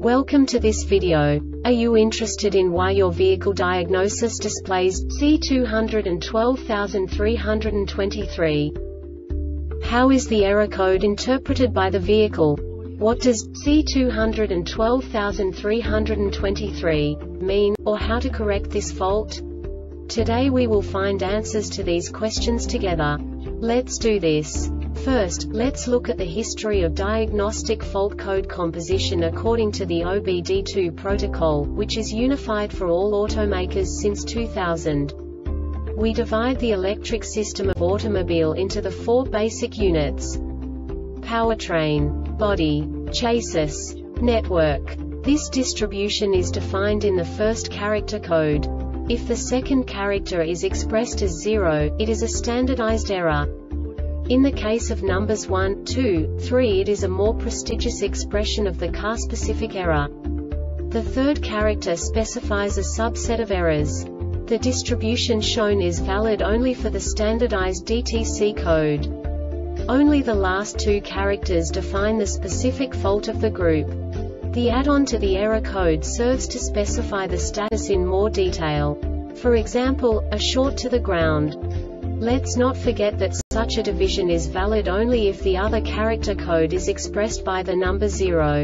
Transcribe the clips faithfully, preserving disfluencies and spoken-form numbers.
Welcome to this video. Are you interested in why your vehicle diagnosis displays C two hundred twelve thousand three hundred twenty-three? How is the error code interpreted by the vehicle? What does C two hundred twelve thousand three hundred twenty-three mean, or how to correct this fault? Today we will find answers to these questions together. Let's do this. First, let's look at the history of diagnostic fault code composition according to the O B D two protocol, which is unified for all automakers since two thousand. We divide the electric system of automobile into the four basic units: powertrain, body, chassis, network. This distribution is defined in the first character code. If the second character is expressed as zero, it is a standardized error. In the case of numbers one, two, three, it is a more prestigious expression of the car-specific error. The third character specifies a subset of errors. The distribution shown is valid only for the standardized D T C code. Only the last two characters define the specific fault of the group. The add-on to the error code serves to specify the status in more detail. For example, a short to the ground. Let's not forget that such a division is valid only if the other character code is expressed by the number zero.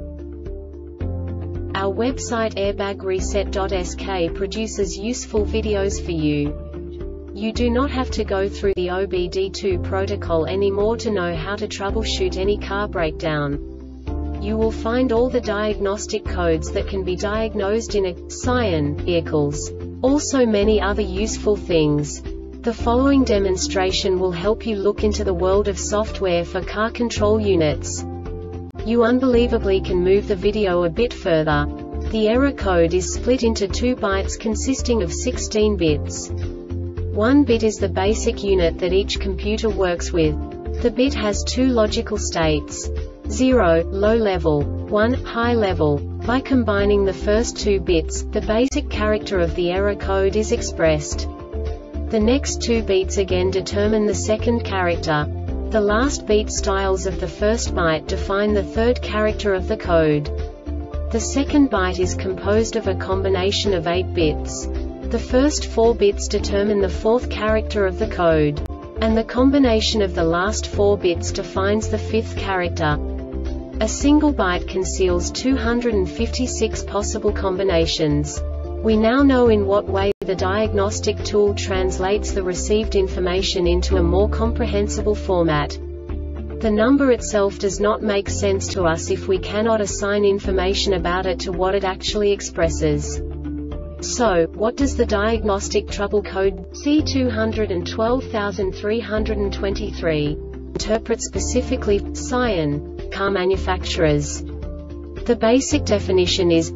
Our website airbag reset dot S K produces useful videos for you. You do not have to go through the O B D two protocol anymore to know how to troubleshoot any car breakdown. You will find all the diagnostic codes that can be diagnosed in a Scion vehicles. Also many other useful things. The following demonstration will help you look into the world of software for car control units. You unbelievably can move the video a bit further. The error code is split into two bytes consisting of sixteen bits. One bit is the basic unit that each computer works with. The bit has two logical states: zero, low level, one, high level. By combining the first two bits, the basic character of the error code is expressed. The next two beats again determine the second character. The last beat styles of the first byte define the third character of the code. The second byte is composed of a combination of eight bits. The first four bits determine the fourth character of the code. And the combination of the last four bits defines the fifth character. A single byte conceals two hundred fifty-six possible combinations. We now know in what way the diagnostic tool translates the received information into a more comprehensible format. The number itself does not make sense to us if we cannot assign information about it to what it actually expresses. So, what does the diagnostic trouble code C two hundred twelve thousand three hundred twenty-three interpret specifically for Scion car manufacturers? The basic definition is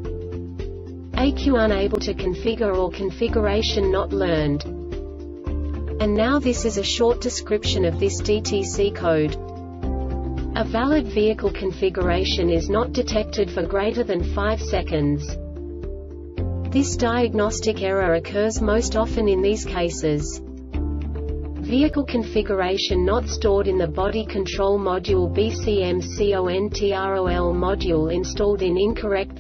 A Q unable to configure or configuration not learned. And now this is a short description of this D T C code. A valid vehicle configuration is not detected for greater than five seconds. This diagnostic error occurs most often in these cases: vehicle configuration not stored in the body control module B C M control module installed in incorrect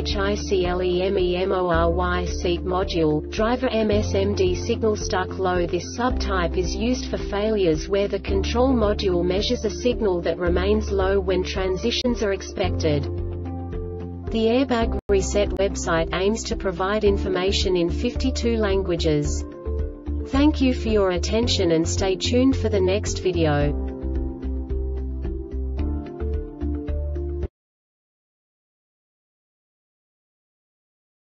vehicle seat module, driver M S M D signal stuck low. This subtype is used for failures where the control module measures a signal that remains low when transitions are expected. The Airbag Reset website aims to provide information in fifty-two languages. Thank you for your attention and stay tuned for the next video.